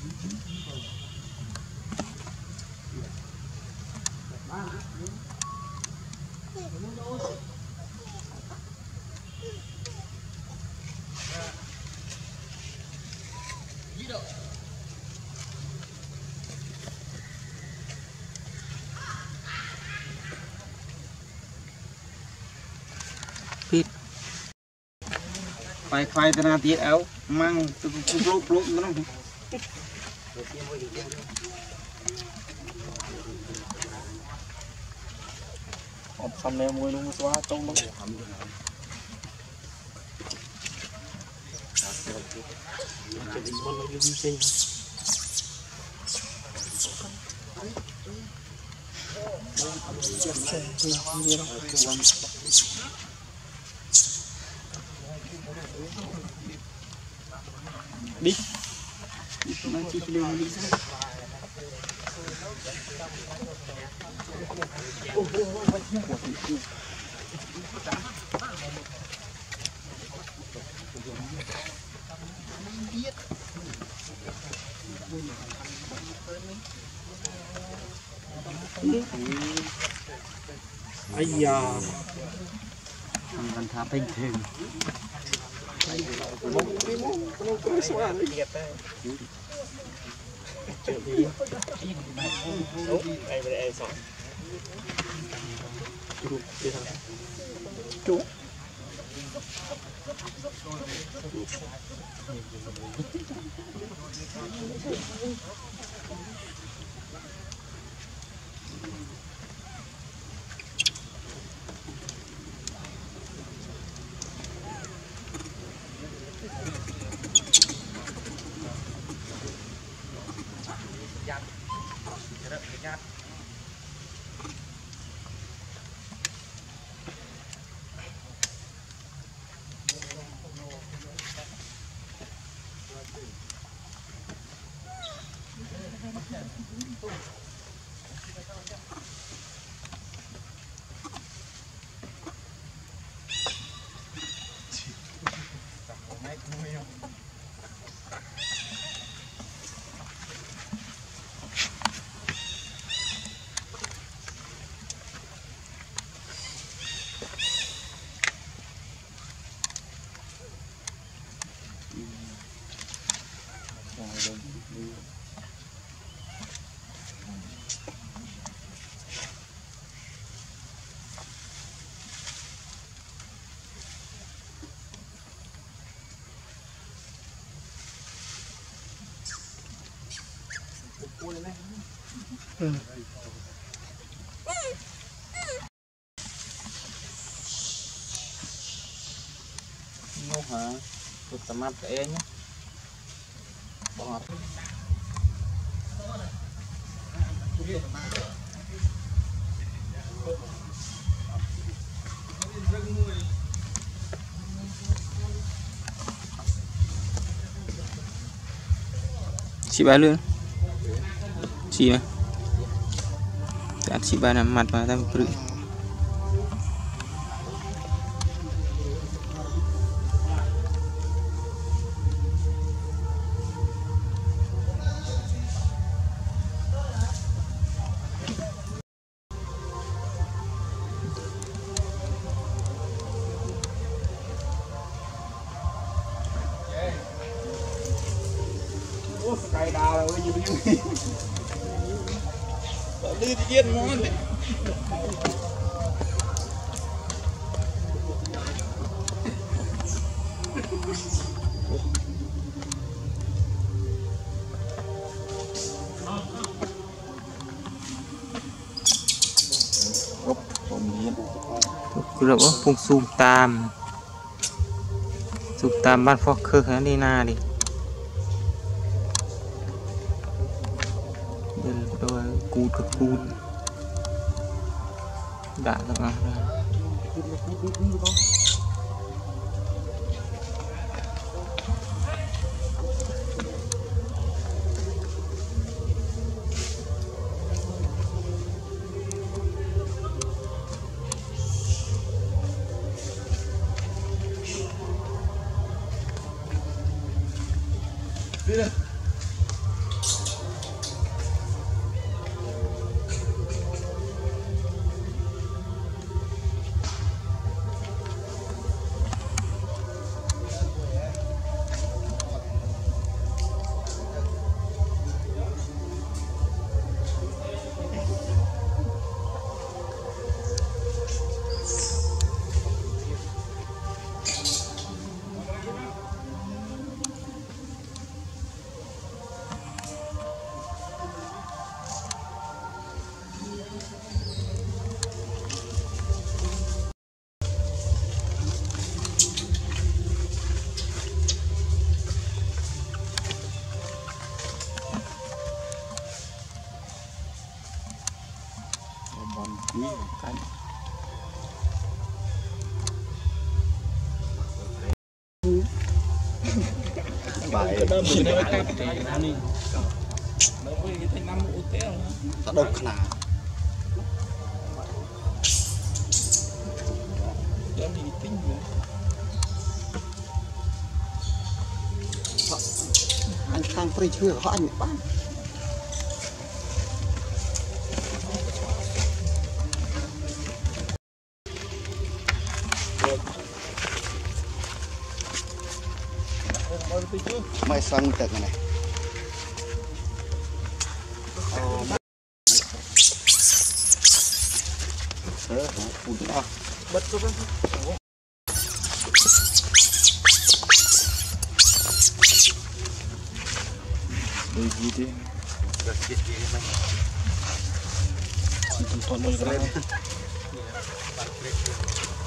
phải khai tên tiết áo mang từ lúc nó xong này mua luôn xóa trong nó đi nó chỉ lên đi sao ai da mình thả bình thường chú nó hả tụt tầm mắt cái nhé bọt chị ba luôn chị mà chị ba nằm mặt mà ta bự cây đào rồi gì đi đi tiên ngon đấy cứ được phun sum tam ban phok khơi cái đi na đi đôi cút đã rồi mà đi bài cái đơm bữa nay cắt thì anh đi đâu có cái thanh năm ô téo ta đâu khả đơm thì tinh rồi anh sang free chưa họ anh bán mày sang tận này bật cho con đây gì đi gật chết gì mày toàn nơi ra